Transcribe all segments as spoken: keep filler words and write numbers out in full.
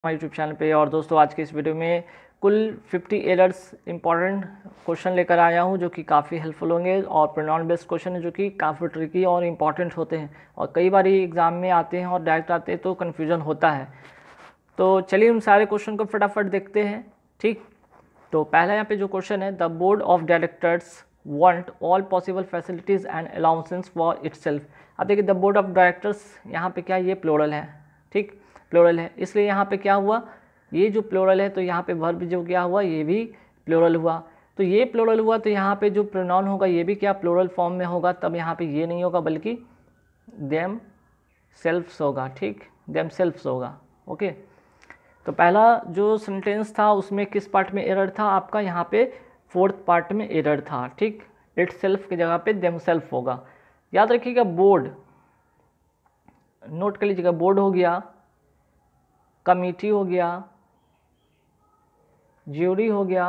हमारे YouTube channel पे। और दोस्तों आज के इस वीडियो में कुल पचास एरर्स इंपॉर्टेंट क्वेश्चन लेकर आया हूं जो कि काफ़ी हेल्पफुल होंगे और प्रोनाउन बेस्ड क्वेश्चन है जो कि काफ़ी ट्रिकी और इम्पॉर्टेंट होते हैं और कई बार एग्ज़ाम में आते हैं और डायरेक्ट आते हैं तो कन्फ्यूजन होता है। तो चलिए उन सारे क्वेश्चन को फटाफट देखते हैं। ठीक, तो पहला यहाँ पे जो क्वेश्चन है, the board of directors want all possible facilities and allowances for itself. अब देखिए द बोर्ड ऑफ डायरेक्टर्स यहाँ पे क्या, ये प्लूरल है। ठीक, प्लूरल है, इसलिए यहाँ पे क्या हुआ, ये जो प्लूरल है तो यहाँ पे वर्ब जो क्या हुआ, ये भी प्लूरल हुआ। तो ये प्लूरल हुआ तो यहाँ पे जो प्रोनाउन होगा ये भी क्या प्लूरल फॉर्म में होगा। तब यहाँ पे ये नहीं होगा बल्कि देम सेल्फ्स होगा। ठीक, देम सेल्फ्स होगा। ओके, तो पहला जो सेंटेंस था उसमें किस पार्ट में एरर था आपका, यहाँ पे फोर्थ पार्ट में एरर था। ठीक, इट सेल्फ की जगह पे देम सेल्फ होगा। याद रखिएगा, बोर्ड नोट कर लीजिएगा, बोर्ड हो गया, कमिटी हो गया, ज्यूरी हो गया,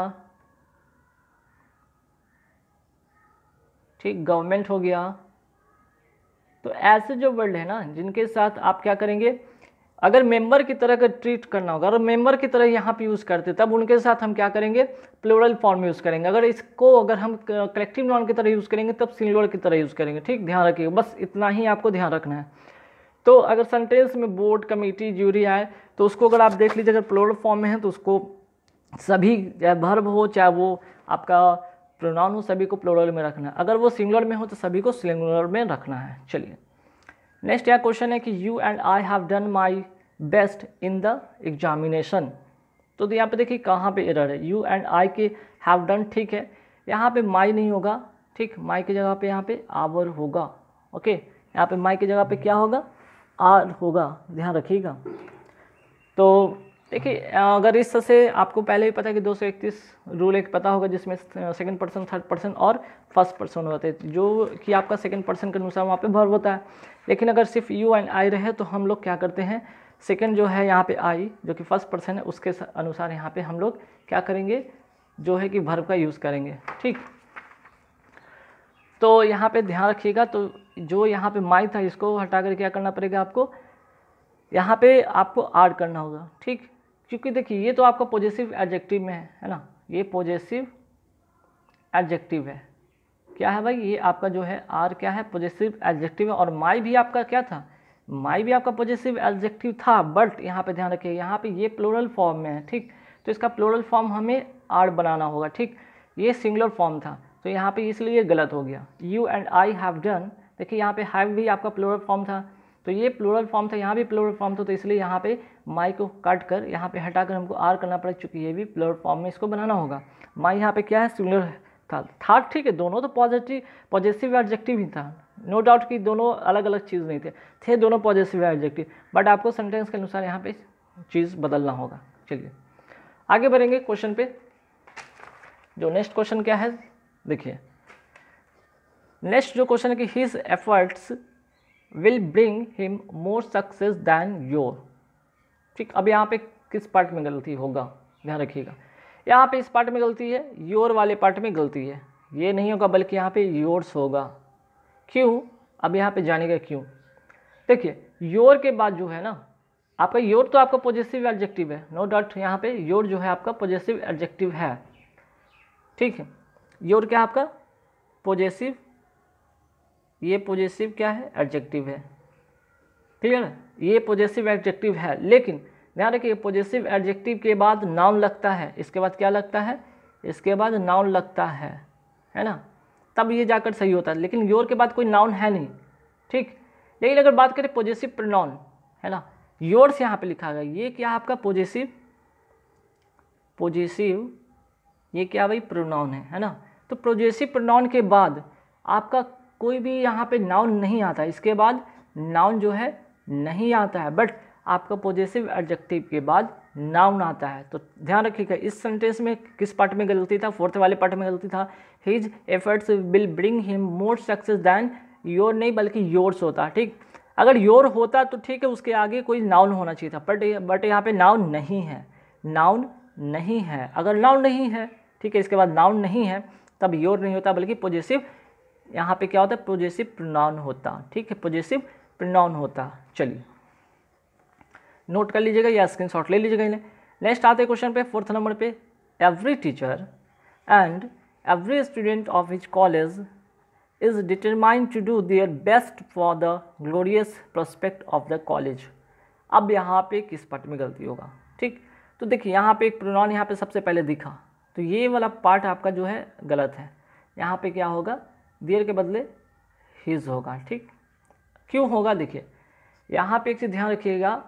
ठीक, गवर्नमेंट हो गया। तो ऐसे जो वर्ड है ना जिनके साथ आप क्या करेंगे, अगर मेंबर की तरह का ट्रीट करना होगा, अगर मेंबर की तरह यहाँ पे यूज़ करते तब उनके साथ हम क्या करेंगे, प्लूरल फॉर्म यूज़ करेंगे। अगर इसको अगर हम कलेक्टिव नाउन की तरह यूज़ करेंगे तब सिंगुलर की तरह यूज़ करेंगे। ठीक, ध्यान रखिएगा, बस इतना ही आपको ध्यान रखना है। तो अगर सेंटेंस में बोर्ड, कमेटी, ज्यूरी आए तो उसको अगर आप देख लीजिए, अगर प्लूरल फॉर्म में है तो उसको सभी, चाहे वर्ब हो चाहे वो आपका प्रोनाउन हो, सभी को प्लूरल में रखना है। अगर वो सिंगुलर में हो तो सभी को सिंगुलर में रखना है। चलिए नेक्स्ट यह क्वेश्चन है कि you and I have done my best in the examination. तो यहाँ पे देखिए कहाँ पे एरर है, यू एंड आई के हैव डन, ठीक है, यहाँ पे माई नहीं होगा। ठीक, माई की जगह पे यहाँ पे आवर होगा। ओके, यहाँ पे माई की जगह पे क्या होगा, आर होगा, ध्यान रखिएगा। तो देखिए अगर इस से आपको पहले ही पता है कि दो सौ इकतीस रूल एक पता होगा जिसमें सेकंड पर्सन, थर्ड पर्सन और फर्स्ट पर्सन होते हैं, जो कि आपका सेकंड पर्सन के अनुसार वहाँ पे वर्ब होता है। लेकिन अगर सिर्फ यू एंड आई रहे तो हम लोग क्या करते हैं, सेकंड जो है यहाँ पे आई जो कि फर्स्ट पर्सन है उसके अनुसार यहाँ पे हम लोग क्या करेंगे, जो है कि वर्ब का यूज़ करेंगे। ठीक, तो यहाँ पे ध्यान रखिएगा। तो जो यहाँ पे माई था इसको हटा कर क्या करना पड़ेगा आपको, यहाँ पे आपको आर करना होगा। ठीक, क्योंकि देखिए ये तो आपका पॉजिटिव एडजेक्टिव में है, है ना, ये पॉजिटिव एडजेक्टिव है। क्या है भाई, ये आपका जो है आर क्या है, पॉजिटिव एडजेक्टिव है। और माई भी आपका क्या था, माई भी आपका पॉजिटिव एडजेक्टिव था, बट यहाँ पे ध्यान रखिए यहाँ पे ये प्लूरल फॉर्म में है। ठीक, तो इसका प्लूरल फॉर्म हमें आर बनाना होगा। ठीक, ये सिंगुलर फॉर्म था तो यहाँ पे इसलिए गलत हो गया। You and I have done, देखिए यहाँ पे हैव भी आपका प्लूरल फॉर्म था तो ये प्लूरल फॉर्म था, यहाँ भी प्लूरल फॉर्म था, तो इसलिए यहाँ पे माई को काट कर यहाँ पे हटा कर हमको आर करना पड़ा, चूँकि ये भी प्लूरल फॉर्म में इसको बनाना होगा। माई यहाँ पे क्या है, सिंगुलर था था ठीक है, दोनों तो पॉजिटिव पॉजिटिव एडजेक्टिव ही था, नो डाउट कि दोनों अलग अलग चीज़ नहीं थे थे दोनों पॉजिटिव एडजेक्टिव, बट आपको सेंटेंस के अनुसार यहाँ पे चीज़ बदलना होगा। चलिए आगे बढ़ेंगे क्वेश्चन पे। जो नेक्स्ट क्वेश्चन क्या है, देखिए नेक्स्ट जो क्वेश्चन है कि his efforts will bring him more success than your. ठीक, अब यहाँ पे किस पार्ट में गलती होगा, ध्यान रखिएगा, यहाँ पे इस पार्ट में गलती है, योर वाले पार्ट में गलती है, ये नहीं होगा बल्कि यहाँ पे योर्स होगा। क्यों, अब यहाँ पे जानेगा क्यों। देखिए योर के बाद जो है ना आपका, योर तो आपका पॉजिटिव एडजेक्टिव है, नो डाउट, यहाँ पे योर जो है आपका पॉजिटिव एडजेक्टिव है। ठीक है, योर क्या आपका पॉजिटिव, ये पॉजिटिव क्या है, एडजेक्टिव है। ठीक है ना, ये पॉजिटिव एडजेक्टिव है, लेकिन ध्यान रखिए पॉजिटिव एडजेक्टिव के बाद नाउन लगता है, इसके बाद क्या लगता है, इसके बाद नाउन लगता है, है ना, तब ये जाकर सही होता है। लेकिन योर के बाद कोई नाउन है नहीं। ठीक, लेकिन अगर बात करें पॉजिटिव प्रोनाउन, है ना, योर्स यहाँ पे लिखा गया, ये क्या आपका पॉजिटिव पॉजिटिव ये क्या भाई प्रोनाउन है, है ना। तो पॉजिटिव प्रोनाउन के बाद आपका कोई भी यहाँ पे नाउन नहीं आता, इसके बाद नाउन जो है नहीं आता है, बट आपका पॉजिटिव एडजेक्टिव के बाद नाउन आता है। तो ध्यान रखिएगा इस सेंटेंस में किस पार्ट में गलती था, फोर्थ वाले पार्ट में गलती था, his efforts will bring him more success than your, नहीं बल्कि योर्स होता। ठीक, अगर योर होता तो ठीक है, उसके आगे कोई नाउन होना चाहिए था, बट बट यहाँ पे नाउन नहीं है, नाउन नहीं है। अगर नाउन नहीं है, ठीक है, इसके बाद नाउन नहीं है तब योर नहीं होता बल्कि पॉजिटिव, यहाँ पे क्या होता है, पॉजिटिव प्रोनाउन होता। ठीक है, पॉजिटिव प्रोनाउन होता। चलिए नोट कर लीजिएगा या स्क्रीनशॉट ले लीजिएगा इन्हें। नेक्स्ट आते हैं क्वेश्चन पे फोर्थ नंबर पे, every teacher and every student of his college is determined to do their best for the glorious prospect of the college. अब यहाँ पे किस पार्ट में गलती होगा, ठीक। तो देखिए यहाँ पे एक प्रोनाउन यहाँ पे सबसे पहले दिखा, तो ये वाला पार्ट आपका जो है गलत है। यहाँ पे क्या होगा, देयर के बदले हिज होगा, ठीक। क्यों होगा, देखिए यहाँ पे एक चीज़ ध्यान रखिएगा,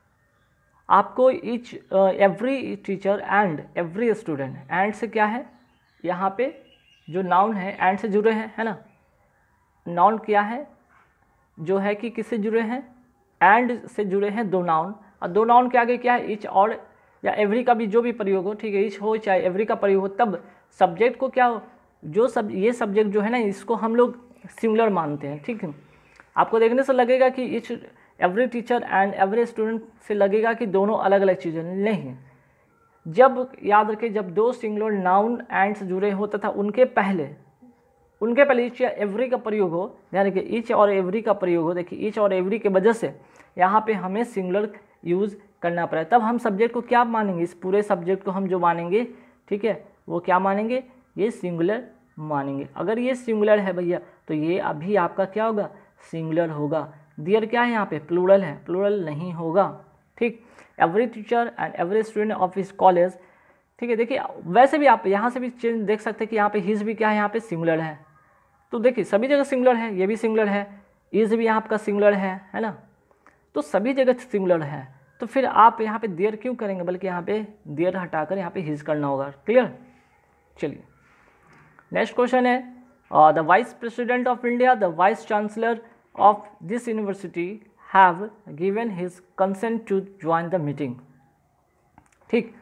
आपको each every teacher and every student, and से क्या है, यहाँ पे जो नाउन है एंड से जुड़े हैं, है ना। नाउन क्या है, जो है कि किससे जुड़े हैं, एंड से जुड़े हैं दो नाउन, और दो नाउन के आगे क्या है, ईच और या एवरी का भी जो भी प्रयोग हो, ठीक है, ईच हो चाहे एवरी का प्रयोग हो, तब सब्जेक्ट को क्या हो, जो सब ये सब्जेक्ट जो है ना, इसको हम लोग सिंगुलर मानते हैं, ठीक है। आपको देखने से लगेगा कि each every teacher and every student से लगेगा कि दोनों अलग अलग चीज़ें, नहीं। जब याद रखें, जब दो सिंगुलर नाउन एंड से जुड़े हो तथा उनके पहले उनके पहले ईच या एवरी का प्रयोग हो, ध्यान रखिए ईच और एवरी का प्रयोग हो, देखिए ईच और एवरी के वजह से यहाँ पे हमें सिंगुलर यूज़ करना पड़ा, तब हम सब्जेक्ट को क्या मानेंगे, इस पूरे सब्जेक्ट को हम जो मानेंगे, ठीक है, वो क्या मानेंगे, ये सिंगुलर मानेंगे। अगर ये सिंगुलर है भैया, तो ये अभी आपका क्या होगा, सिंगुलर होगा। देयर क्या है यहाँ पे, प्लूरल है, प्लूरल नहीं होगा, ठीक। Every teacher and every student of his college, ठीक है। देखिए वैसे भी आप यहाँ से भी चेंज देख सकते हैं कि यहाँ पे हिज भी क्या है, यहाँ पे सिंगुलर है, तो देखिए सभी जगह सिंगुलर है, ये भी सिंगुलर है, इज भी यहाँ आपका सिंगुलर है, है ना, तो सभी जगह सिंगुलर है, तो फिर आप यहाँ पे देयर क्यों करेंगे, बल्कि यहाँ पे देयर हटाकर यहाँ पे हिज करना होगा, क्लियर। चलिए नेक्स्ट क्वेश्चन है, the vice president of India, the vice chancellor of this university have given his consent to join the meeting, ठीक।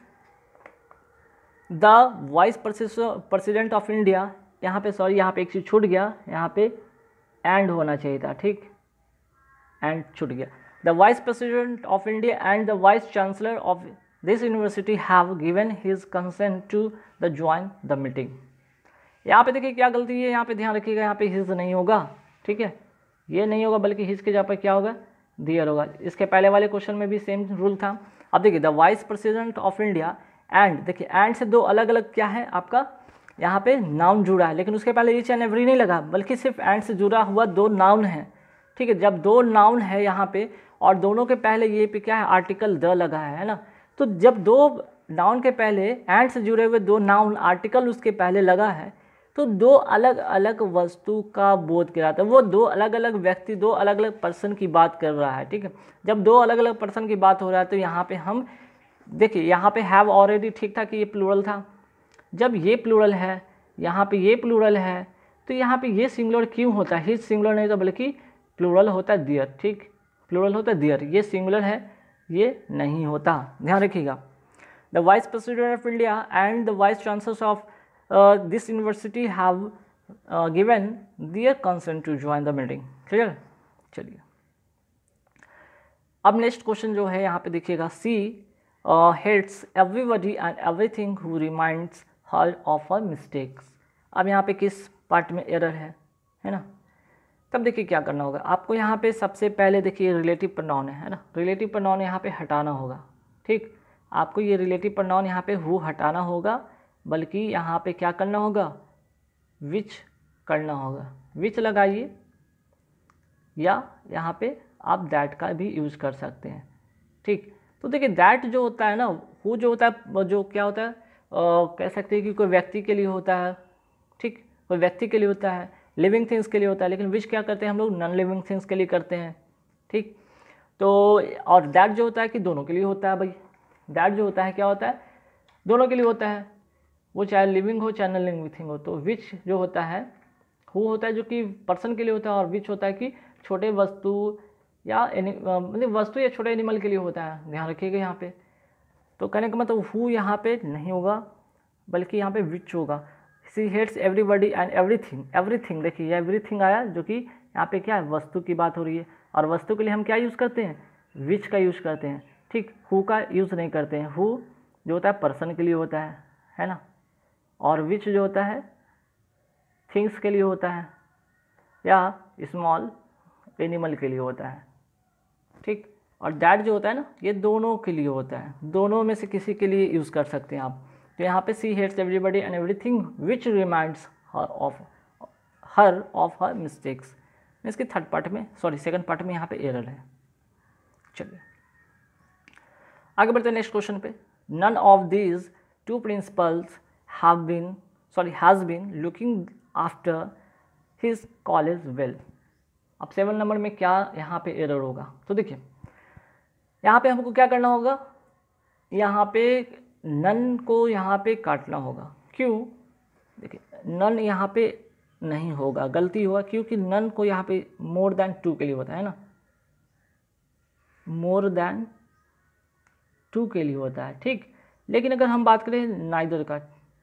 The vice president of India, यहाँ पे सॉरी यहाँ पे एक चीज़ छूट गया, यहाँ पे एंड होना चाहिए था, ठीक, एंड छूट गया। The vice president of India and the vice chancellor of this university have given his consent to the join the meeting. यहाँ पे देखिए क्या गलती है, यहाँ पे ध्यान रखिएगा, यहाँ पे हिज नहीं होगा, ठीक है, ये नहीं होगा, बल्कि हिज के जगह पर क्या होगा, देयर होगा। इसके पहले वाले क्वेश्चन में भी सेम रूल था। अब देखिए the vice president of India and, देखिए एंड से दो अलग अलग क्या है आपका, यहाँ पे नाउन जुड़ा है, लेकिन उसके पहले ईच एंड एवरी नहीं लगा, बल्कि सिर्फ एंड से जुड़ा हुआ दो नाउन है, ठीक है। जब दो नाउन है यहाँ पे और दोनों के पहले ये पे क्या है, आर्टिकल द लगा है, है ना, तो जब दो नाउन के पहले एंड से जुड़े हुए दो नाउन आर्टिकल उसके पहले लगा है, तो दो अलग अलग वस्तु का बोध कराता है, वो दो अलग अलग व्यक्ति, दो अलग अलग पर्सन की बात कर रहा है, ठीक है। जब दो अलग अलग पर्सन की बात हो रहा है, तो यहाँ पे हम देखिए यहाँ पे हैव ऑलरेडी ठीक था कि ये प्लूरल था, जब ये प्लूरल है, यहाँ पे ये प्लूरल है, तो यहाँ पे ये सिंगुलर क्यों होता है, हिज सिंगुलर नहीं होता, बल्कि प्लूरल होता है देयर, ठीक, प्लूरल होता है देयर, ये सिंगुलर है, ये नहीं होता, ध्यान रखिएगा। The vice president of India and the vice chancellor of this university have given their consent to join the meeting, clear. चलिए अब नेक्स्ट क्वेश्चन जो है यहाँ पे देखिएगा, she hates everybody and everything who reminds her of a mistakes. अब यहाँ पे किस पार्ट में एरर है, है ना, तब देखिए क्या करना होगा आपको। यहाँ पे सबसे पहले देखिए रिलेटिव प्रोनाउन है, है ना, रिलेटिव प्रोनाउन यहाँ पे हटाना होगा, ठीक। आपको ये रिलेटिव प्रोनाउन यहाँ पे हु हटाना होगा, बल्कि यहाँ पे क्या करना होगा, विच करना होगा, विच लगाइए, या यहाँ पे आप दैट का भी यूज़ कर सकते हैं, ठीक। तो देखिए दैट जो होता है ना, हु जो होता है, जो क्या होता है, आ, कह सकते हैं कि कोई व्यक्ति के लिए होता है, ठीक, कोई व्यक्ति के लिए होता है, लिविंग थिंग्स के लिए होता है, लेकिन विच क्या करते हैं हम लोग, नॉन लिविंग थिंग्स के लिए करते हैं, ठीक। तो और दैट जो होता है कि दोनों के लिए होता है भाई, दैट जो होता है क्या होता है, दोनों के लिए होता है, वो चाहे लिविंग हो चाहे नॉन लिविंग थिंग हो। तो विच जो होता है, हु होता है जो कि पर्सन के लिए होता है, और विच होता है कि छोटे वस्तु या मतलब वस्तु या छोटे एनिमल के लिए होता है, ध्यान रखिएगा यहाँ पे। तो कहने का मतलब हु यहाँ पे नहीं होगा, बल्कि यहाँ पे विच होगा। She hates everybody and everything, everything देखिए एवरीथिंग आया, जो कि यहाँ पे क्या है, वस्तु की बात हो रही है, और वस्तु के लिए हम क्या यूज़ करते हैं, विच का यूज़ करते हैं, ठीक, हु का यूज़ नहीं करते हैं। हु जो होता है पर्सन के लिए होता है, है ना, और विच जो होता है थिंग्स के लिए होता है, या स्मॉल एनिमल के लिए होता है, ठीक। और दैट जो होता है ना, ये दोनों के लिए होता है, दोनों में से किसी के लिए यूज़ कर सकते हैं आप। तो यहाँ पे she hates everybody and everything which reminds her of her of her mistakes. इसके थर्ड पार्ट में, सॉरी सेकंड पार्ट में यहाँ पे एरर है। चलिए आगे बढ़ते हैं नेक्स्ट क्वेश्चन पे। None of these two principals have been sorry has been looking after his college well. अब सेवन नंबर में क्या यहाँ पे एरर होगा, तो देखिए यहाँ पे हमको क्या करना होगा, यहाँ पे नन को यहाँ पे काटना होगा। क्यों, देखिए नन यहाँ पे नहीं होगा, गलती हुआ, क्योंकि नन को यहाँ पे मोर देन टू के लिए होता है ना, मोर देन टू के लिए होता है, ठीक। लेकिन अगर हम बात करें नाइदर का,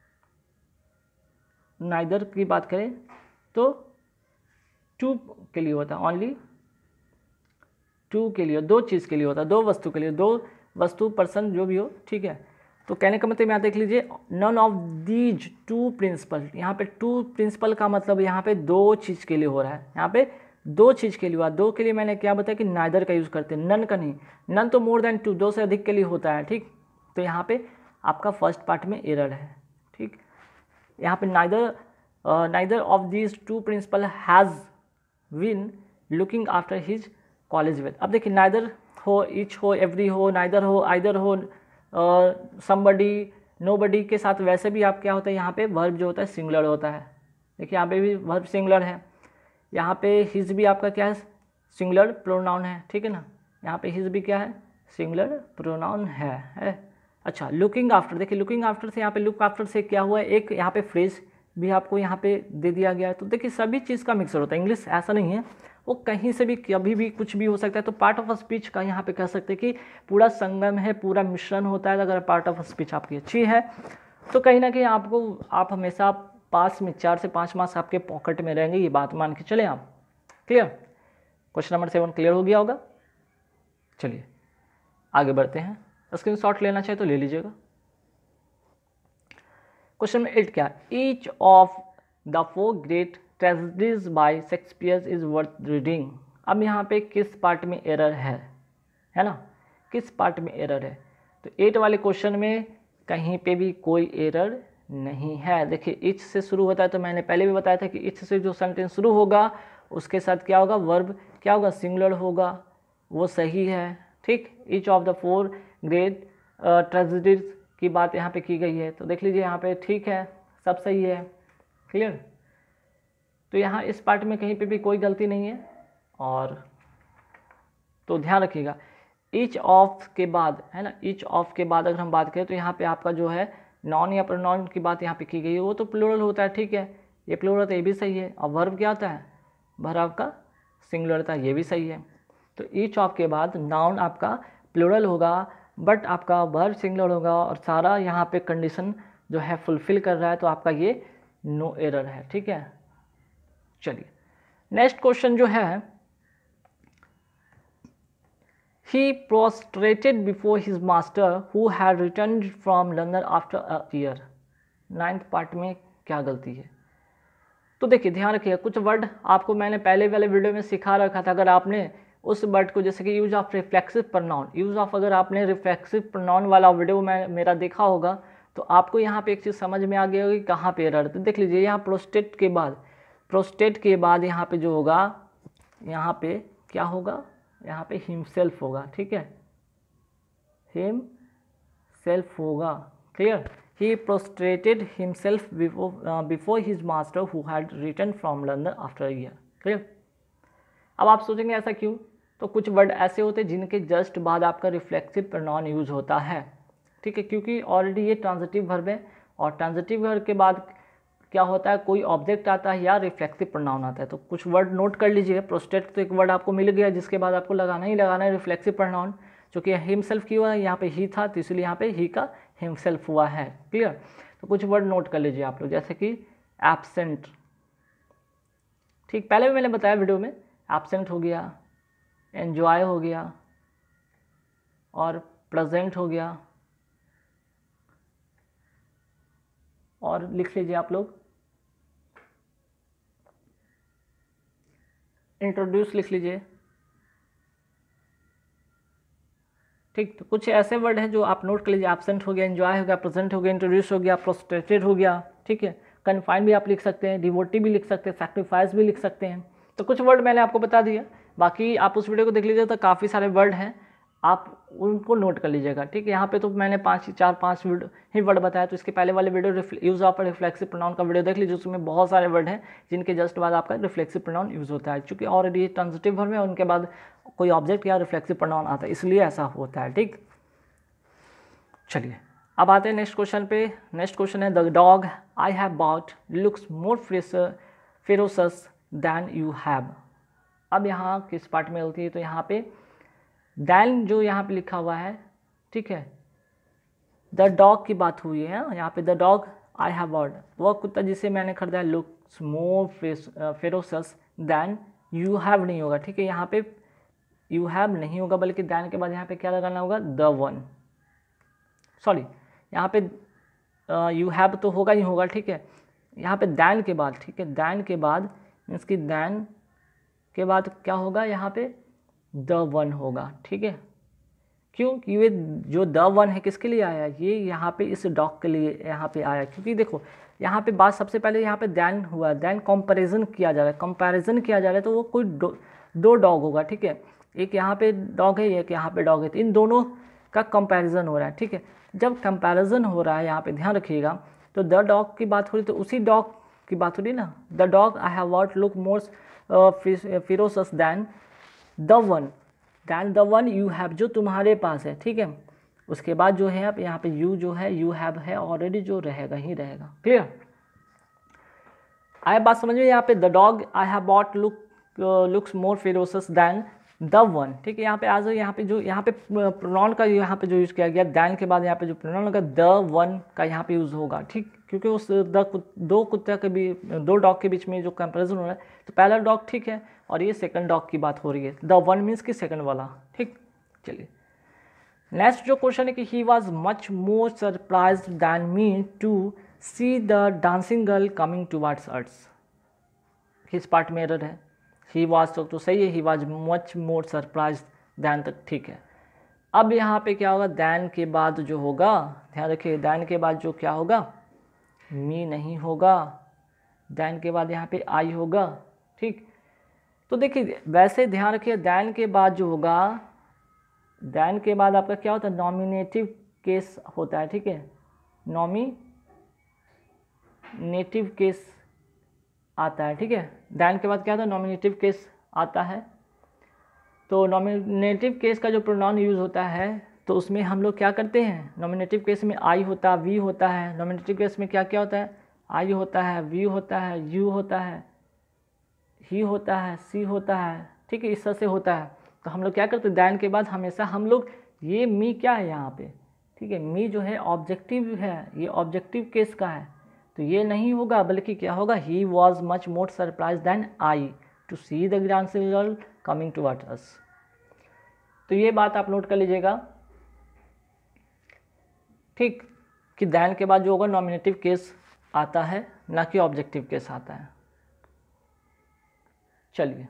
नाइदर की बात करें तो टू के लिए होता है, ओनली टू के लिए, दो चीज़ के लिए होता है, दो वस्तु के लिए, दो वस्तु पर्सन जो भी हो, ठीक है। तो कहने का मतलब यहाँ देख लीजिए, none of these two principal, यहाँ पे टू प्रिंसिपल का मतलब यहाँ पे दो चीज़ के लिए हो रहा है, यहाँ पे दो चीज़ के लिए हुआ। दो के लिए मैंने क्या बताया कि नाइदर का यूज़ करते हैं, नन का नहीं। नन तो मोर देन टू, दो से अधिक के लिए होता है, ठीक। तो यहाँ पे आपका फर्स्ट पार्ट में एरर है, ठीक। यहाँ पे neither neither of these two principal has been looking after his college well. अब देखिए नाइदर हो, ईच हो, एवरी हो, नाइदर हो, आइदर हो, समबडी, नोबडी के साथ वैसे भी आप क्या होता है, यहाँ पे वर्ब जो होता है सिंगुलर होता है। देखिए यहाँ पे भी वर्ब सिंगुलर है, यहाँ पे हिज भी आपका क्या है, सिंगुलर प्रोनाउन है, ठीक है ना। यहाँ पे हिज भी क्या है, सिंगुलर प्रोनाउन है, है। अच्छा, लुकिंग आफ्टर, देखिए लुकिंग आफ्टर से यहाँ पे लुक आफ्टर से क्या हुआ है, एक यहाँ पे फ्रेज भी आपको यहाँ पे दे दिया गया है। तो देखिए सभी चीज़ का मिक्सर होता है, इंग्लिश ऐसा नहीं है, वो कहीं से भी कभी भी कुछ भी हो सकता है। तो पार्ट ऑफ स्पीच का यहाँ पे कह सकते हैं कि पूरा संगम है, पूरा मिश्रण होता है। अगर पार्ट ऑफ स्पीच आपकी अच्छी है तो कहीं ना कहीं आपको, आप हमेशा पास में चार से पाँच मार्क्स आपके पॉकेट में रहेंगे, ये बात मान के चले आप। Clear, question number seven clear हो गया होगा। चलिए आगे बढ़ते हैं, स्क्रीन शॉट लेना चाहे तो ले लीजिएगा। क्वेश्चन नंबर एट क्या, each of the four great tragedies by Shakespeare is worth reading. अब यहाँ पे किस पार्ट में एरर है, है ना, किस पार्ट में एरर है। तो एट वाले क्वेश्चन में कहीं पे भी कोई एरर नहीं है। देखिए इच से शुरू होता है, तो मैंने पहले भी बताया था कि इच से जो सेंटेंस शुरू होगा उसके साथ क्या होगा, वर्ब क्या होगा, सिंगुलर होगा, वो सही है, ठीक। Each of the four great tragedies की बात यहाँ पे की गई है, तो देख लीजिए यहाँ पे ठीक है, सब सही है। क्लियर, तो यहाँ इस पार्ट में कहीं पे भी कोई गलती नहीं है। और तो ध्यान रखिएगा, ईच ऑफ के बाद, है ना, ईच ऑफ के बाद अगर हम बात करें तो यहाँ पे आपका जो है नॉन या प्रोनाउन की बात यहाँ पे की गई है, वो तो प्लूरल होता है, ठीक है, ये प्लूरल है, ये भी सही है। और वर्ब क्या होता है, वर्ब आपका सिंगुलर था, ये भी सही है। तो ईच ऑफ के बाद नाउन आपका प्लूरल होगा, बट आपका वर्ब सिंगुलर होगा, और सारा यहाँ पे कंडीशन जो है फुलफिल कर रहा है, तो आपका ये नो एरर है, ठीक है। चलिए नेक्स्ट क्वेश्चन जो है, he prostrated before his master who had returned from London after a year। Ninth part में क्या गलती है, तो देखिए ध्यान रखिए, कुछ वर्ड आपको मैंने पहले वाले वीडियो में सिखा रखा था। अगर आपने उस वर्ड को, जैसे कि use of reflexive pronoun, use of अगर आपने रिफ्लेक्सिव प्रोनाउन वाला वीडियो में मेरा देखा होगा तो आपको यहाँ पे एक चीज़ समझ में आ गया होगी कहाँ पे एरर। तो देख लीजिए यहाँ प्रोस्टेट के बाद, प्रोस्टेट के बाद यहाँ पे जो होगा, यहाँ पे क्या होगा, यहाँ पे हिमसेल्फ होगा, ठीक है, हिम सेल्फ होगा। Clear, he prostrated himself before his master who had return from London after year. Clear, अब आप सोचेंगे ऐसा क्यों, तो कुछ वर्ड ऐसे होते हैं जिनके जस्ट बाद आपका रिफ्लेक्सिव प्रोनाउन यूज होता है, ठीक है, क्योंकि ऑलरेडी ये ट्रांजिटिव वर्ब है, और ट्रांजिटिव वर्ब के बाद क्या होता है, कोई ऑब्जेक्ट आता है या रिफ्लेक्सिव प्रोनाउन आता है। तो कुछ वर्ड नोट कर लीजिए, प्रोस्टेट तो एक वर्ड आपको मिल गया जिसके बाद आपको लगाना ही लगाना है रिफ्लेक्सिव प्रोनाउन, क्योंकि हिमसेल्फ की हुआ है, यहाँ पे ही था तो इसलिए यहाँ पे ही का हिमसेल्फ हुआ है। क्लियर, तो कुछ वर्ड नोट कर लीजिए आप लोग, जैसे कि एब्सेंट, ठीक, पहले भी मैंने बताया वीडियो में, एब्सेंट हो गया, एन्जॉय हो गया, और प्रेजेंट हो गया, और लिख लीजिए आप लोग इंट्रोड्यूस, लिख लीजिए, ठीक। तो कुछ ऐसे वर्ड हैं जो आप नोट कर लीजिए, एब्सेंट हो गया, एंजॉय हो गया, प्रेजेंट हो गया, इंट्रोड्यूस हो गया, प्रोस्ट्रेटेड हो गया, ठीक है, कन्फाइंड भी आप लिख सकते हैं, डिवोटी भी लिख सकते हैं, सैक्रिफाइस भी लिख सकते हैं। तो कुछ वर्ड मैंने आपको बता दिया, बाकी आप उस वीडियो को देख लीजिए तो काफ़ी सारे वर्ड हैं, आप उनको नोट कर लीजिएगा, ठीक है। यहाँ पे तो मैंने पाँच चार पाँच ही वर्ड बताया, तो इसके पहले वाले video use of reflexive pronoun का वीडियो देख लीजिए, उसमें बहुत सारे वर्ड हैं जिनके जस्ट बाद आपका रिफ्लेक्सिव प्रोनाउन यूज़ होता है, क्योंकि ऑलरेडी ट्रांजिटिव वर्ब में उनके बाद कोई ऑब्जेक्ट या रिफ्लेक्सिव प्रोनाउन आता है, इसलिए ऐसा होता है, ठीक। चलिए अब आते हैं नेक्स्ट क्वेश्चन पे। नेक्स्ट क्वेश्चन है the dog I have bought looks more ferocious than you have. अब यहाँ किस पार्ट में होती है, तो यहाँ पे दैन जो यहाँ पे लिखा हुआ है, ठीक है, द डॉग की बात हुई है यहाँ पे, the dog I have bought, वह कुत्ता जिसे मैंने खरीदा है, looks more ferocious than you have नहीं होगा, ठीक है, यहाँ पे यू हैव नहीं होगा, बल्कि दैन के बाद यहाँ पे क्या लगाना होगा, द वन, सॉरी यहाँ पे यू हैव तो होगा ही होगा, ठीक है, यहाँ पे दैन के बाद, ठीक है, दैन के बाद मीन्स कि दैन के बाद क्या होगा, यहाँ पे द वन होगा, ठीक है। क्यों? ये जो द वन है किसके लिए आया, ये यहाँ पे इस डॉग के लिए यहाँ पे आया, क्योंकि देखो यहाँ पे बात सबसे पहले यहाँ पे दैन हुआ, दैन कंपैरिजन किया जा रहा है, कंपैरिजन किया जा रहा है, तो वो कोई दो, दो डॉग होगा, ठीक है, एक यहाँ पे डॉग है, एक यहाँ पे डॉग है, तो इन दोनों का कंपैरिजन हो रहा है, ठीक है। जब कंपैरिजन हो रहा है यहाँ पे ध्यान रखिएगा, तो द डॉग की बात हो रही, तो उसी डॉग की बात हो रही ना, the dog I have what look more ferocious than the one, than the one you have, जो तुम्हारे पास है, ठीक है। उसके बाद जो है आप यहाँ पे यू जो है, यू हैव है ऑलरेडी, जो रहेगा ही रहेगा, क्लियर। आए बात समझ में, यहाँ पे the dog I have bought look looks more ferocious than the one, ठीक है। यहाँ पे आज यहाँ पे जो यहाँ पे प्रोनाउन का यहाँ पे जो यूज़ किया गया, दैन के बाद यहाँ पे जो प्रोनाउन होगा द वन का यहाँ पे यूज़ होगा, ठीक, क्योंकि उस द दो कुत्ते के भी दो डॉग के बीच में जो कंपैरिजन हो रहा है, तो पहला डॉग ठीक है और ये सेकंड डॉग की बात हो रही है, द वन मीन्स कि सेकंड वाला, ठीक। चलिए नेक्स्ट जो क्वेश्चन है कि he was much more surprised than me to see the dancing girl coming towards us. किस पार्ट में एरर है, ही वॉज तो, तो सही है, he was much more surprise than तक ठीक है। अब यहाँ पे क्या होगा, दैन के बाद जो होगा, ध्यान रखिए, दैन के बाद जो क्या होगा, मी नहीं होगा, दैन के बाद यहाँ पे आई होगा, ठीक। तो देखिए वैसे ध्यान रखिए, दैन के बाद जो होगा, दैन के बाद आपका क्या होता है, नॉमिनेटिव केस होता है, ठीक है, नॉमिनेटिव केस आता है, ठीक है। दैन के बाद क्या होता है, नॉमिनेटिव केस आता है। तो नॉमिनेटिव केस का जो प्रोनाउन यूज़ होता है, तो उसमें हम लोग क्या करते हैं, नॉमिनेटिव केस में आई होता है, वी होता है, नॉमिनेटिव केस में क्या क्या होता है, आई होता है, वी होता है, यू होता है, ही होता है, सी होता है, ठीक है, इस तरह से होता है। तो हम लोग क्या करते हैं, दैन के बाद हमेशा हम लोग, ये मी क्या है यहाँ पे, ठीक है, मी जो है ऑब्जेक्टिव है, ये ऑब्जेक्टिव केस का है, तो ये नहीं होगा, बल्कि क्या होगा, he was much more surprise than I to see the dancing girl coming towards us. तो ये बात आप नोट कर लीजिएगा, ठीक, कि दैन के बाद जो होगा नॉमिनेटिव केस आता है, ना कि ऑब्जेक्टिव केस आता है। चलिए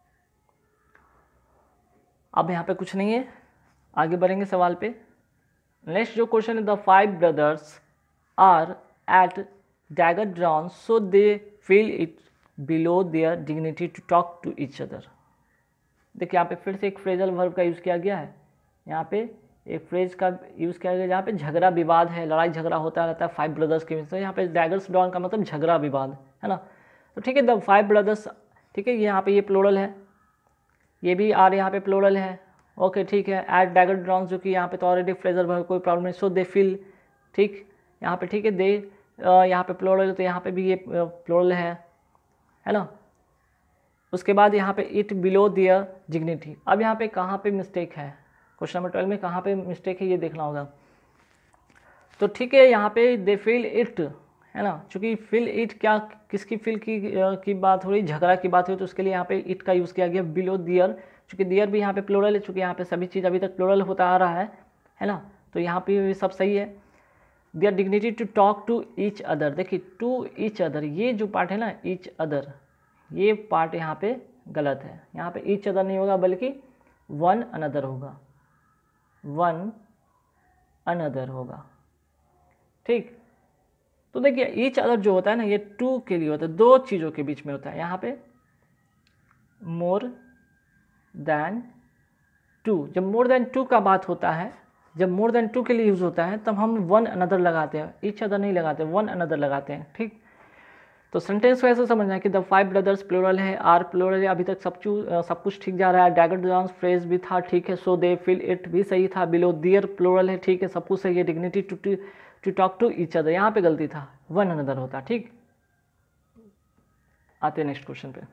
अब यहाँ पे कुछ नहीं है, आगे बढ़ेंगे सवाल पे। नेक्स्ट जो क्वेश्चन है, the five brothers are at dagger drawn so they feel it below their dignity to talk to each other. देखिए यहाँ पे फिर से एक फ्रेजल वर्ब का यूज़ किया गया है, यहाँ पे एक फ्रेज का यूज़ किया गया जहाँ पे झगड़ा विवाद है, लड़ाई झगड़ा होता रहता है फाइव ब्रदर्स के बीच में। यहाँ पे डैगर्स ड्रॉन का मतलब झगड़ा विवाद है ना, तो ठीक है, द फाइव ब्रदर्स, ठीक है, यहाँ पे ये प्लोरल है, ये भी आर यहाँ पे प्लोरल है, ओके ठीक है। एट डैगर ड्रॉन, जो कि यहाँ पे तो ऑलरेडी फ्रेजल वर्ब, कोई प्रॉब्लम नहीं। सो दे फील, ठीक, यहाँ पे ठीक है, दे यहाँ पे प्लोरल, तो यहाँ पे भी ये प्लोरल है है ना। उसके बाद यहाँ पे इट बिलो दियर डिग्निटी। अब यहाँ पे कहाँ पे मिस्टेक है, क्वेश्चन नंबर ट्वेल्व में कहाँ पे मिस्टेक है ये देखना होगा। तो ठीक है, यहाँ पे दे फील इट है ना, चूँकि फील इट क्या किसकी फील की की बात हो रही, झगड़ा की बात हो रही, तो उसके लिए यहाँ पे इट का यूज़ किया गया। बिलो दियर, चूँकि दियर भी यहाँ पे प्लोरल है, चूँकि यहाँ पे सभी चीज़ अभी तक प्लोरल होता आ रहा है है ना, तो यहाँ पे सब सही है। Their dignity to talk to each other, देखिए टू ईच अदर, ये जो पार्ट है ना ईच अदर, ये पार्ट यहाँ पे गलत है, यहाँ पे ईच अदर नहीं होगा बल्कि वन अनदर होगा, वन अनदर होगा। ठीक, तो देखिए ईच अदर जो होता है ना, ये टू के लिए होता है, दो चीज़ों के बीच में होता है। यहाँ पे मोर देन टू, जब मोर देन टू का बात होता है, जब मोर देन टू के लिए यूज़ होता है तब हम वन अनदर लगाते हैं, ईच अदर नहीं लगाते, वन अनदर लगाते हैं। ठीक, तो सेंटेंस को ऐसे समझना है कि द फाइव ब्रदर्स प्लूरल है, आर प्लूरल है, अभी तक सब चू सब कुछ ठीक जा रहा है। डैगर डांस फ्रेज भी था, ठीक है। सो दे फील इट भी सही था। बिलो दियर प्लूरल है, ठीक है, सब कुछ सही है। Dignity to to talk to each other, यहाँ पे गलती था, वन अनदर होता। ठीक, आते हैं नेक्स्ट क्वेश्चन पे।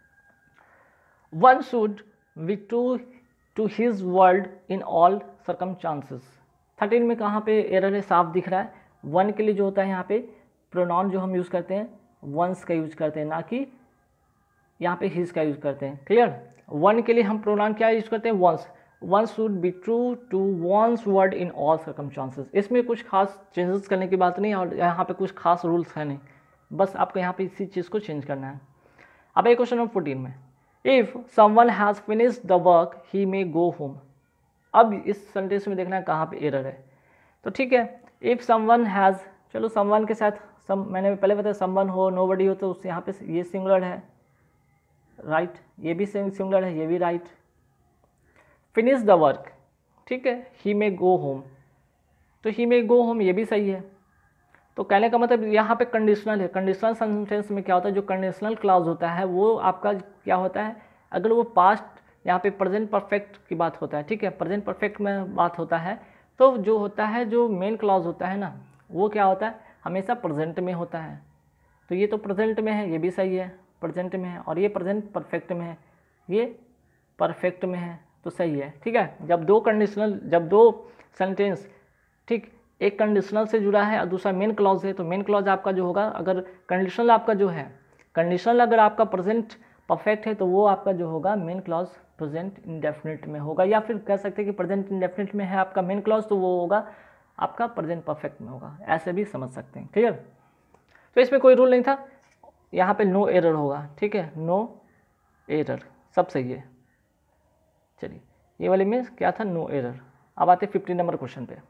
One should be to to his world in all circumstances. Thirteen में कहाँ पे एरर है, साफ दिख रहा है। वन के लिए जो होता है यहाँ पे प्रोनाउन जो हम यूज़ करते हैं वंस का यूज करते हैं, ना कि यहाँ पे हिज का यूज करते हैं। क्लियर, वन के लिए हम प्रोनाउन क्या यूज करते हैं, one's. One should be true to one's word in all circumstances. इसमें कुछ खास चेंजेस करने की बात नहीं है और यहाँ पे कुछ खास रूल्स है नहीं, बस आपको यहाँ पे इसी चीज़ को चेंज करना है। अब एक क्वेश्चन नंबर फोर्टीन में, if someone has finished the work he may go home. अब इस सेंटेंस में देखना है कहाँ पे एरर है। तो ठीक है, इफ़ समवन हैज़, चलो समवन के साथ सम, मैंने पहले बताया समवन हो नोबडी हो तो उससे यहाँ पे ये सिंगुलर है, राइट, ये भी सिंगुलर है, ये भी राइट। फिनिश द वर्क, ठीक है, ही मे गो होम, तो ही मे गो होम ये भी सही है। तो कहने का मतलब यहाँ पे कंडीशनल है। कंडीशनल सेंटेंस में क्या होता है, जो कंडीशनल क्लॉज होता है वो आपका क्या होता है, अगर वो पास्ट यहाँ पे प्रेजेंट परफेक्ट की बात होता है, ठीक है, प्रेजेंट परफेक्ट में बात होता है, तो जो होता है जो मेन क्लॉज होता है ना, वो क्या होता है, हमेशा प्रेजेंट में होता है। तो ये तो प्रेजेंट में है, ये भी सही है, प्रेजेंट में है, और ये प्रेजेंट परफेक्ट में है, ये परफेक्ट में है, तो सही है। ठीक है, जब दो कंडीशनल, जब दो सेंटेंस, ठीक, एक कंडीशनल से जुड़ा है और दूसरा मेन क्लॉज है, तो मेन क्लॉज आपका जो होगा, अगर कंडीशनल आपका जो है, कंडीशनल अगर आपका प्रेजेंट परफेक्ट है तो वो आपका जो होगा मेन क्लॉज प्रेजेंट इंडेफिनिट में होगा, या फिर कह सकते हैं कि प्रेजेंट इंडेफिनिट में है आपका मेन क्लॉज, तो वो होगा आपका प्रेजेंट परफेक्ट में होगा, ऐसे भी समझ सकते हैं। क्लियर, तो इसमें कोई रूल नहीं था, यहाँ पे नो एरर होगा। ठीक है, नो एरर, सब सही है। चलिए, ये वाले में क्या था, नो एरर। अब आते फिफ्टीन नंबर क्वेश्चन पे।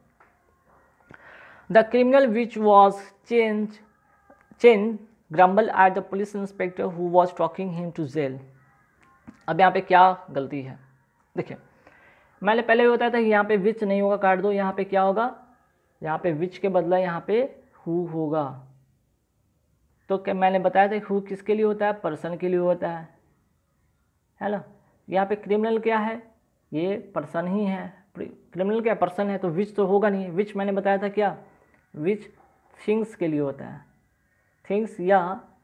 The criminal which was change change grumble at the police inspector who was talking him to jail. अब यहाँ पे क्या गलती है, देखिए मैंने पहले भी बताया था कि यहाँ पे विच नहीं होगा, काट दो। यहाँ पे क्या होगा, यहाँ पे विच के बदला यहाँ पे हु होगा। तो क्या मैंने बताया था हु किसके लिए होता है, पर्सन के लिए होता है, है ना। यहाँ पे क्रिमिनल क्या है, ये पर्सन ही है, क्रिमिनल क्या पर्सन है, तो विच तो होगा नहीं। विच मैंने बताया था क्या, विच थिंग्स के लिए होता है, थिंग्स या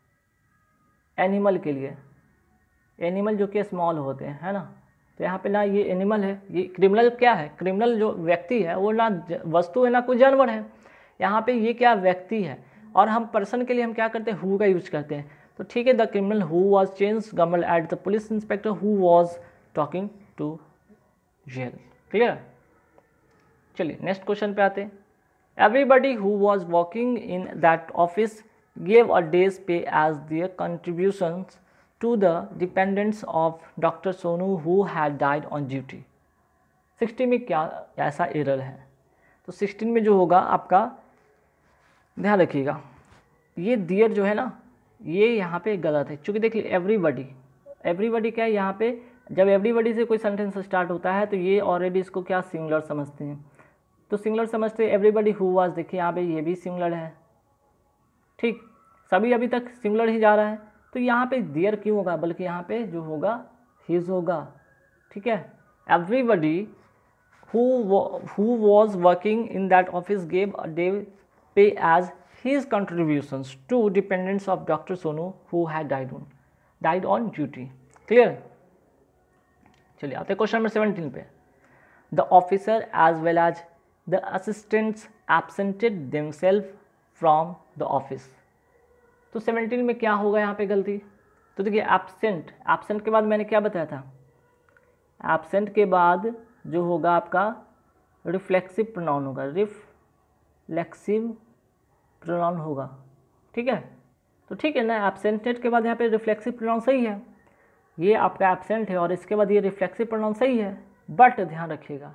एनिमल के लिए, एनिमल जो कि स्मॉल होते हैं, है ना। तो यहाँ पे ना ये एनिमल है, ये क्रिमिनल क्या है, क्रिमिनल जो व्यक्ति है वो ना वस्तु है ना कोई जानवर है। यहाँ पे ये क्या व्यक्ति है, और हम पर्सन के लिए हम क्या करते हैं, हु का यूज करते हैं। तो ठीक है, the criminal who was change grumble at the police inspector who was talking to jail. Clear, चलिए नेक्स्ट क्वेश्चन पे आते हैं। Everybody who was working in that office gave a days pay as their contributions to the dependents of doctor Sonu who had died on duty। Sixteen में क्या ऐसा error है, तो sixteen में जो होगा आपका ध्यान रखिएगा, ये दियर जो है ना, ये यहाँ पे गलत है। क्योंकि देखिए एवरीबडी, एवरीबडी क्या है, यहाँ पे जब एवरीबडी से कोई सेंटेंस स्टार्ट होता है तो ये ऑलरेडी इसको क्या सिंगुलर समझते हैं, तो सिंगुलर समझते हैं। एवरीबडी हु वाज, देखिए यहाँ पे ये भी सिंगुलर है, ठीक, सभी अभी तक सिंगुलर ही जा रहा है, तो यहाँ पे देयर क्यों होगा, बल्कि यहाँ पे जो होगा हिज होगा। ठीक है, everybody who who was working in that office gave a day pay as his contributions to dependents of doctor Sonu who had died on died on duty. Clear, चलिए आते क्वेश्चन नंबर सेवनटीन पे। The officer as well as the assistants absented themself from the office. तो seventeen में क्या होगा यहाँ पे गलती, तो देखिए एब्सेंट, एब्सेंट के बाद मैंने क्या बताया था, एब्सेंट के बाद जो होगा आपका रिफ्लेक्सिव प्रोनाउन होगा, रिफ्लेक्सिव प्रोनाउन होगा। ठीक है, तो ठीक है ना, एब्सेंटेड के बाद यहाँ पे रिफ्लेक्सिव प्रोनाउन सही है, ये आपका एब्सेंट है और इसके बाद ये रिफ्लेक्सिव प्रोनाउन सही है। बट ध्यान रखिएगा,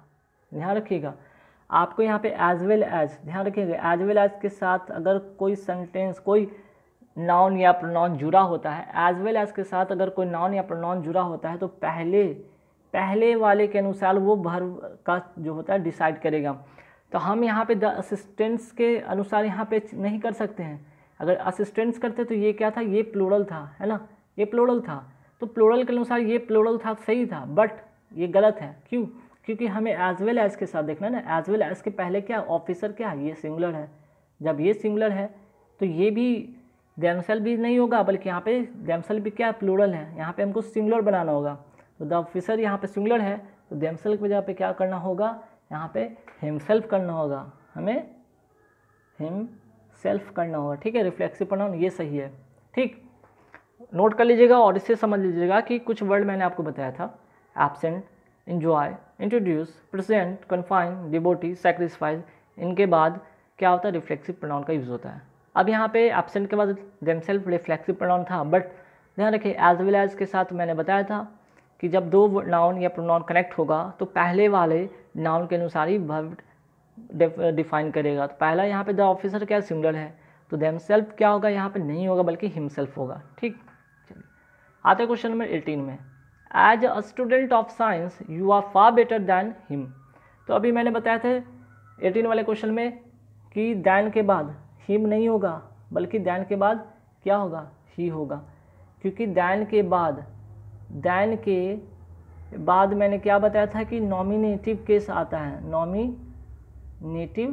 ध्यान रखिएगा। आपको यहाँ पे एज वेल एज, ध्यान रखिएगा, एज वेल एज के साथ अगर कोई सेंटेंस, कोई नाउन या प्रोनाउन जुड़ा होता है, एज वेल एज के साथ अगर कोई नाउन या प्रोनाउन जुड़ा होता है तो पहले पहले वाले के अनुसार वो वर्ब का जो होता है डिसाइड करेगा। तो हम यहाँ पे द असिस्टेंट्स के अनुसार यहाँ पे नहीं कर सकते हैं। अगर असिस्टेंट्स करते तो ये क्या था, ये प्लूरल था, है ना, ये प्लूरल था, तो प्लूरल के अनुसार ये प्लूरल था, सही था, बट ये गलत है। क्यों? क्योंकि हमें एज वेल एज के साथ देखना है ना। एज वेल एज के पहले क्या, ऑफिसर क्या, ये सिंगुलर है। जब ये सिंगुलर है तो ये भी देमसेल्फ भी नहीं होगा, बल्कि यहाँ पे देमसेल्फ भी क्या, प्लूरल है, यहाँ पे हमको सिंगुलर बनाना होगा। तो द ऑफिसर यहाँ पे सिंगुलर है, तो देमसेल्फ की जगह पे क्या करना होगा, यहाँ पे हिमसेल्फ करना होगा, हमें हिमसेल्फ करना होगा। ठीक है, रिफ्लेक्सिव प्रोनाउन ये सही है। ठीक, नोट कर लीजिएगा और इससे समझ लीजिएगा कि कुछ वर्ड मैंने आपको बताया था, absent, enjoy, introduce, present, confine, devote, sacrifice, इनके बाद क्या होता है, रिफ्लेक्सिव प्रोनाउन का यूज़ होता है। अब यहाँ पे एब्सेंट के बाद देमसेल्फ रिफ्लेक्सिव प्रोनाउन था, बट ध्यान रखिए एज वेल एज के साथ मैंने बताया था कि जब दो नाउन या प्रोनाउन कनेक्ट होगा तो पहले वाले नाउन के अनुसार ही वर्ब डिफाइन करेगा। तो पहला यहाँ पे द ऑफिसर क्या, सिंगुलर है, तो देमसेल्फ क्या होगा, यहाँ पे नहीं होगा बल्कि हिमसेल्फ होगा। ठीक, चलिए आते क्वेश्चन नंबर एटीन में, as a student of science you are far better than him. तो अभी मैंने बताया था एटीन वाले क्वेश्चन में कि दैन के बाद हिम नहीं होगा, बल्कि दैन के बाद क्या होगा, ही होगा, क्योंकि दैन के बाद दैन के बाद मैंने क्या बताया था कि नॉमिनेटिव केस आता है, नॉमिनेटिव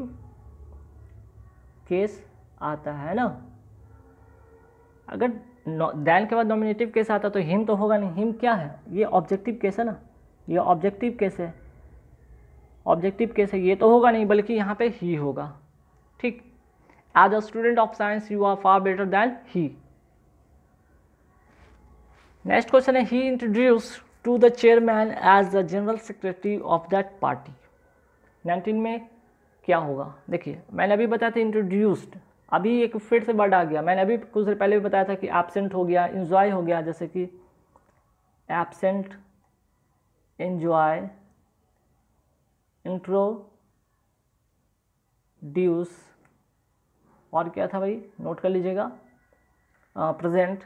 केस आता है ना। अगर दैन के बाद नॉमिनेटिव केस आता तो हिम तो होगा नहीं, हिम क्या है, ये ऑब्जेक्टिव केस है ना, ये ऑब्जेक्टिव केस है, ऑब्जेक्टिव केस है, ये तो होगा नहीं बल्कि यहाँ पे ही होगा। ठीक, as a student of science you are far better than he. Next question है, he introduce to the chairman as the general secretary of that party. Nineteen में क्या होगा, देखिए मैंने अभी बताया था इंट्रोड्यूस्ड, अभी एक फिर से वर्ड आ गया, मैंने अभी कुछ देर पहले भी बताया था कि एब्सेंट हो गया, इंजॉय हो गया, जैसे कि एब्सेंट, इंजॉय, इंट्रोड्यूस, और क्या था भाई, नोट कर लीजिएगा, प्रेजेंट,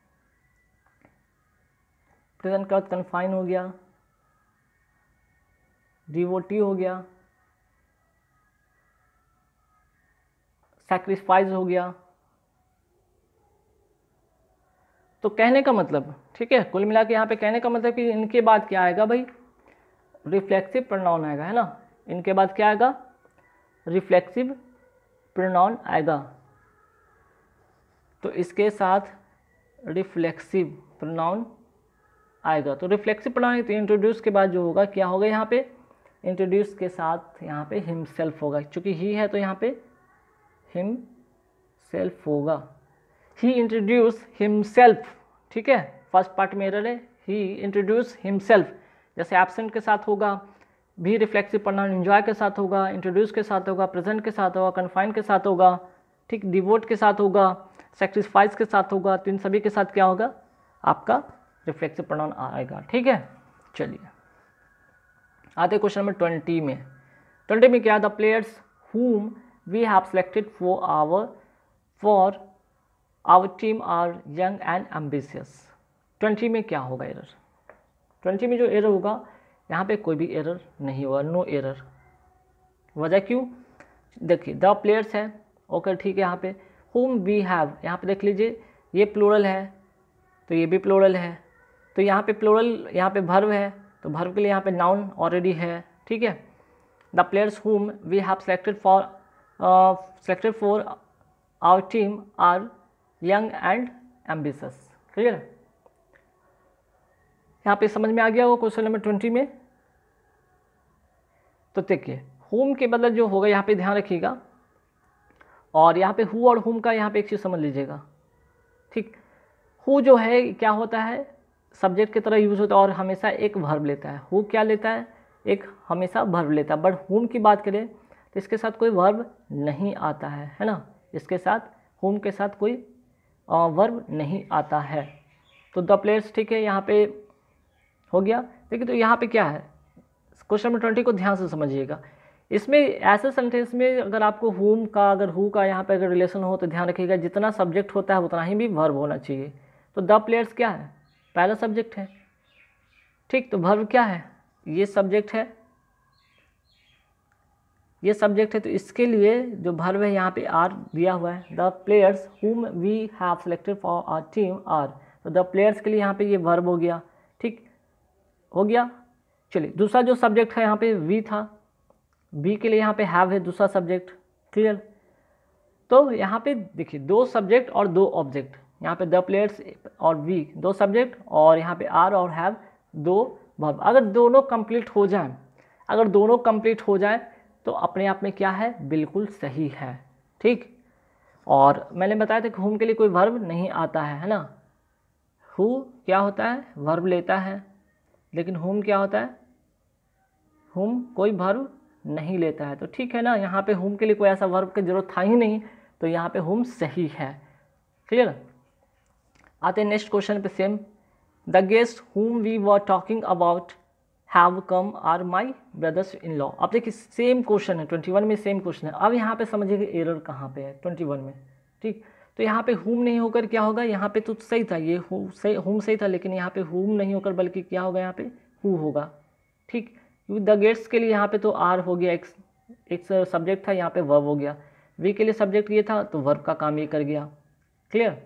प्रेजेंट का कन्फाइन हो गया, डिवोटी हो गया, सैक्रिफाइस हो गया। तो कहने का मतलब, ठीक है, कुल मिला के यहाँ पे कहने का मतलब कि इनके बाद क्या आएगा भाई, रिफ्लेक्सिव प्रोनाउन आएगा, है ना। इनके बाद क्या आएगा, रिफ्लेक्सिव प्रोनाउन आएगा। तो इसके साथ रिफ्लेक्सिव प्रोनाउन आएगा। तो रिफ्लेक्सिव प्रोनाउन तो इंट्रोड्यूस के बाद जो होगा क्या होगा, यहाँ पे इंट्रोड्यूस के साथ यहाँ पे हिमसेल्फ होगा, क्योंकि ही है तो यहाँ पे हिम सेल्फ होगा। ही इंट्रोड्यूस हिमसेल्फ, ठीक है, फर्स्ट पार्ट में एरर है, ही इंट्रोड्यूस हिमसेल्फ, जैसे एब्सेंट के साथ होगा, भी रिफ्लेक्सिव प्रोनाउन एंजॉय के साथ होगा, इंट्रोड्यूस के साथ होगा, प्रेजेंट के साथ होगा, कन्फाइन के साथ होगा, ठीक, डिवोट के साथ होगा, सैक्रिफाइस के साथ होगा। तो इन सभी के साथ क्या होगा, आपका रिफ्लेक्सिव प्रोनाउन आएगा। ठीक है, चलिए आते क्वेश्चन नंबर ट्वेंटी में। ट्वेंटी में क्या, the players whom we have selected for our for our team are young and ambitious। Twenty में क्या होगा एरर, ट्वेंटी में जो एरर होगा यहाँ पे कोई भी एरर नहीं होगा, नो एरर। वजह क्यों, देखिए द प्लेयर्स है, ओके ठीक है, यहाँ पे whom we have, यहाँ पे देख लीजिए ये प्लूरल है तो ये भी प्लूरल है, तो यहाँ पे प्लूरल, यहाँ पे भर्व है तो भर्व के लिए यहाँ पे नाउन ऑलरेडी है। ठीक है, the players whom we have selected for uh, selected for our team are young and ambitious। Clear, यहाँ पे समझ में आ गया वो क्वेश्चन नंबर ट्वेंटी में। तो देखिए whom के बदले जो होगा यहाँ पे ध्यान रखिएगा, और यहाँ पे who और whom का यहाँ पे एक चीज़ समझ लीजिएगा। ठीक, who जो है क्या होता है, सब्जेक्ट की तरह यूज़ होता है और हमेशा एक वर्ब लेता है। who क्या लेता है, एक हमेशा वर्ब लेता है। बट whom की बात करें तो इसके साथ कोई वर्ब नहीं आता है, है ना, इसके साथ whom के साथ कोई वर्ब नहीं आता है। तो द प्लेयर्स, ठीक है, यहाँ पे हो गया। देखिए तो यहाँ पे क्या है, क्वेश्चन नंबर ट्वेंटी को ध्यान से समझिएगा। इसमें ऐसे सेंटेंस में अगर आपको whom का अगर who का यहाँ पे अगर रिलेशन हो तो ध्यान रखिएगा जितना सब्जेक्ट होता है उतना ही भी वर्ब होना चाहिए। तो द प्लेयर्स क्या है, पहला सब्जेक्ट है, ठीक। तो वर्ब क्या है, ये सब्जेक्ट है, ये सब्जेक्ट है, तो इसके लिए जो वर्ब है यहाँ पे आर दिया हुआ है। The players whom we have selected for our team are, तो द प्लेयर्स के लिए यहाँ पे ये वर्ब हो गया, ठीक हो गया। चलिए दूसरा जो सब्जेक्ट है यहाँ पे वी था, वी के लिए यहाँ पे हैव है दूसरा सब्जेक्ट, क्लियर। तो यहाँ पे देखिए दो सब्जेक्ट और दो ऑब्जेक्ट, यहाँ पे द प्लेयर्स और वी दो सब्जेक्ट और यहाँ पे आर और हैव दो वर्ब। अगर दोनों कंप्लीट हो जाए, अगर दोनों कंप्लीट हो जाए तो अपने आप में क्या है, बिल्कुल सही है, ठीक। और मैंने बताया था कि whom के लिए कोई वर्ब नहीं आता है, है ना। who क्या होता है, वर्ब लेता है, लेकिन whom क्या होता है, whom कोई वर्ब नहीं लेता है। तो ठीक है ना, यहाँ पे whom के लिए कोई ऐसा वर्ब की जरूरत था ही नहीं, तो यहाँ पे whom सही है, क्लियर। आते हैं नेक्स्ट क्वेश्चन पे same. The guest whom we were talking about have come are my brothers in law। अब देखिए सेम क्वेश्चन है, ट्वेंटी वन में सेम क्वेश्चन है। अब यहाँ पे समझिएगा एरर कहाँ पे है, ट्वेंटी वन में, ठीक। तो यहाँ पे whom नहीं होकर क्या होगा, यहाँ पे तो सही था, ये whom सही whom सही था, लेकिन यहाँ पे whom नहीं होकर बल्कि क्या होगा, यहाँ पे who होगा, ठीक। क्योंकि द गेट्स के लिए यहाँ पे तो आर हो गया, एक एक सब्जेक्ट था, यहाँ पे वर्ब हो गया। वी के लिए सब्जेक्ट ये था तो वर्ब का काम ये कर गया, क्लियर।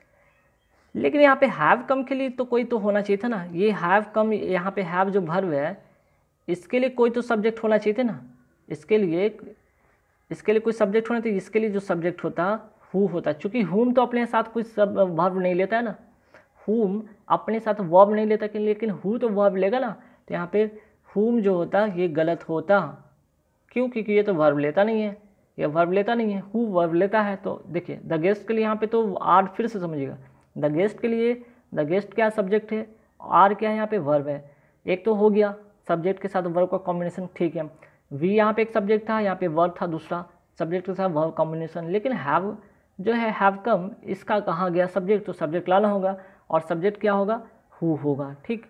लेकिन यहाँ पे हैव कम के लिए तो कोई तो होना चाहिए था ना, ये हैव कम, यहाँ पे हैव जो वर्ब है इसके लिए कोई तो सब्जेक्ट होना चाहिए था ना, इसके लिए इसके लिए कोई सब्जेक्ट होना चाहिए। इसके लिए जो सब्जेक्ट होता हु होता, चूँकि हुम तो अपने साथ कोई सब वर्ब नहीं लेता है ना, हुम अपने साथ वर्ब नहीं लेता, लेकिन हु तो वर्ब लेगा ना। तो यहाँ पे हुम जो होता ये गलत होता, क्यों, क्योंकि ये तो वर्ब लेता नहीं है, ये वर्ब लेता नहीं है, हु वर्ब लेता है। तो देखिए द गेस्ट के लिए यहाँ पे तो आर, फिर से समझिएगा, द गेस्ट के लिए द गेस्ट क्या सब्जेक्ट है, आर क्या है यहाँ पे वर्ब है, एक तो हो गया सब्जेक्ट के साथ वर्ब का कॉम्बिनेशन, ठीक है। वी यहाँ पे एक सब्जेक्ट था, यहाँ पे वर्ब था दूसरा सब्जेक्ट के साथ वर्ब कॉम्बिनेशन। लेकिन हैव जो है हैव कम, इसका कहाँ गया सब्जेक्ट, तो सब्जेक्ट लाना होगा और सब्जेक्ट क्या होगा, हु होगा, ठीक,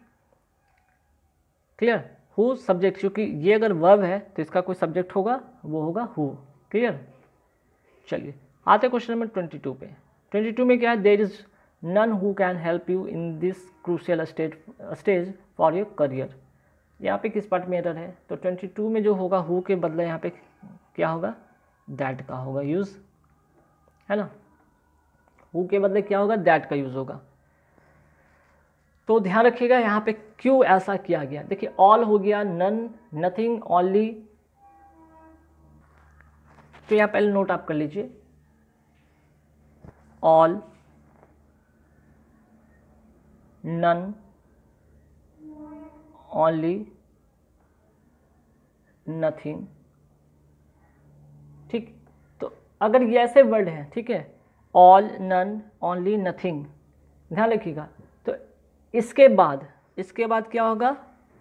क्लियर। हु सब्जेक्ट, क्योंकि ये अगर वर्ब है तो इसका कोई सब्जेक्ट होगा, वो होगा हु, क्लियर। चलिए आते क्वेश्चन नंबर ट्वेंटी टू पे। ट्वेंटी टू में क्या है, there is none who can help you in this crucial stage stage for your career. यहाँ पे किस पार्ट में एरर है, तो ट्वेंटी टू में जो होगा हु के बदले यहाँ पे क्या होगा, दैट का होगा यूज़, है ना। हु के बदले क्या होगा, दैट का यूज़ होगा। तो ध्यान रखिएगा यहाँ पे क्यों ऐसा किया गया। देखिए ऑल हो गया, नन, नथिंग, ओनली। तो यहाँ पहले नोट आप कर लीजिए, ऑल, नन, ओनली, नथिंग, ठीक। तो अगर ये ऐसे वर्ड हैं, ठीक है, ऑल, नन, ओनली, नथिंग, ध्यान रखिएगा। तो इसके बाद इसके बाद क्या होगा,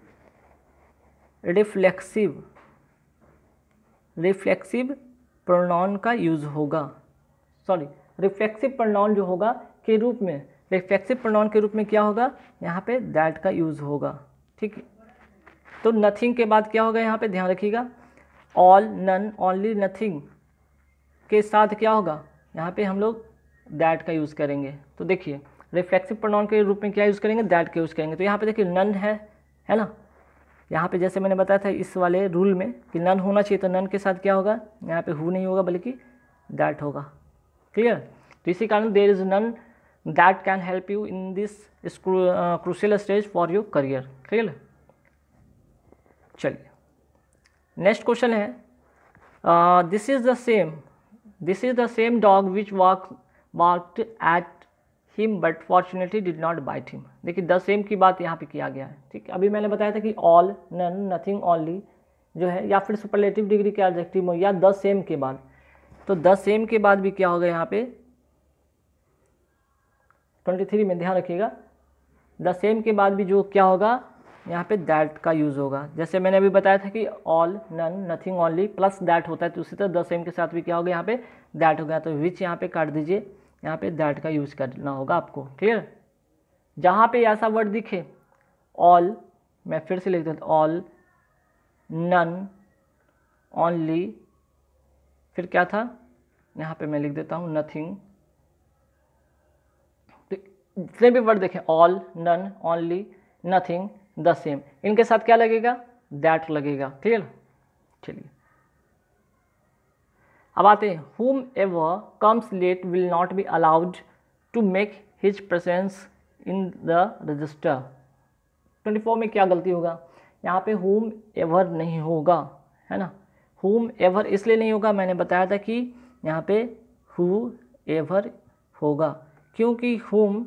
रिफ्लेक्सिव रिफ्लेक्सिव प्रोनाउन का यूज होगा, सॉरी रिफ्लेक्सिव प्रोनाउन जो होगा के रूप में, रिफ्लेक्सिव प्रोनाउन के रूप में क्या होगा, यहाँ पे दैट का यूज होगा, ठीक है। तो नथिंग के बाद क्या होगा, यहाँ पे ध्यान रखिएगा, ऑल, नन, ओनली, नथिंग के साथ क्या होगा, यहाँ पे हम लोग दैट का यूज़ करेंगे। तो देखिए रिफ्लेक्सिव प्रोनाउन के रूप में क्या यूज़ करेंगे, दैट का यूज़ करेंगे। तो यहाँ पे देखिए नन है है ना, यहाँ पे जैसे मैंने बताया था इस वाले रूल में कि नन होना चाहिए, तो नन के साथ क्या होगा, यहाँ पे हु नहीं होगा बल्कि दैट होगा, क्लियर। तो इसी कारण there is none that can help you in this crucial stage for your career, clear. चलिए नेक्स्ट क्वेश्चन है, this is the same this is the same dog which walk walked at him but fortunately did not bite him. देखिए the same की बात यहाँ पे किया गया है, ठीक। अभी मैंने बताया था कि ऑल, नन, नथिंग, ओनली जो है, या फिर सुपरलेटिव डिग्री के एडजेक्टिव में, या द सेम के बाद, तो द सेम के बाद भी क्या होगा, यहाँ पे ट्वेंटी थ्री में ध्यान रखिएगा, द सेम के बाद भी जो क्या होगा, यहाँ पे दैट का यूज़ होगा। जैसे मैंने अभी बताया था कि all, none, nothing, only plus that होता है, तो उसी तरह द सेम के साथ भी क्या होगा, यहाँ पे दैट हो गया। तो विच यहाँ पे काट दीजिए, यहाँ पे दैट का यूज़ करना होगा आपको, क्लियर। जहाँ पे ऐसा वर्ड दिखे ऑल, मैं फिर से लिख देता हूँ, ऑल, नन, ओनली, फिर क्या था, यहाँ पे मैं लिख देता हूँ नथिंग। तो जितने भी वर्ड देखें, all, none, only, nothing, the same, इनके साथ क्या लगेगा, दैट लगेगा। क्लियर। चलिए अब आते हैं, whom ever comes late will not be allowed to make his presence in the register। चौबीस में क्या गलती होगा, यहाँ पे whom ever नहीं होगा, है ना। whom ever इसलिए नहीं होगा, मैंने बताया था कि यहाँ पे who ever होगा, क्योंकि whom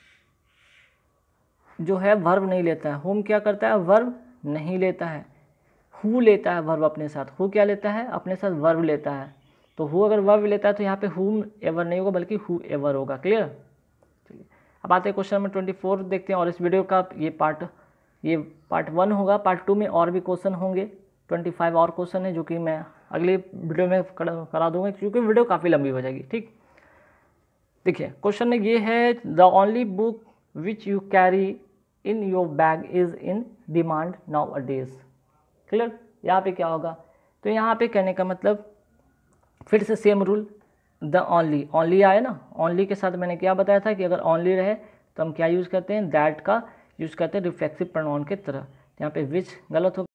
जो है वर्ब नहीं लेता है। whom क्या करता है, वर्ब नहीं लेता है। who लेता है वर्ब अपने साथ। who क्या लेता है, अपने साथ वर्ब लेता है। तो who अगर वर्ब लेता है तो यहाँ पे whom ever नहीं होगा, बल्कि who ever होगा। क्लियर। चलिए अब आते हैं क्वेश्चन नंबर ट्वेंटी फोर देखते हैं। और इस वीडियो का ये पार्ट ये पार्ट वन होगा। पार्ट टू में और भी क्वेश्चन होंगे, ट्वेंटी फाइव और क्वेश्चन है जो कि मैं अगले वीडियो में करा दूंगा, क्योंकि वीडियो काफ़ी लंबी हो जाएगी। ठीक, देखिए क्वेश्चन ये है, the only book which you carry in your bag is in demand nowadays. Clear. यहाँ पे क्या होगा, तो यहाँ पे कहने का मतलब फिर से same rule, the only, only आया ना, ओनली के साथ मैंने क्या बताया था कि अगर ओनली रहे तो हम क्या यूज़ करते हैं, दैट का यूज़ करते हैं रिफ्लेक्सिव प्रोनाउन के तरह। यहाँ पे विच गलत हो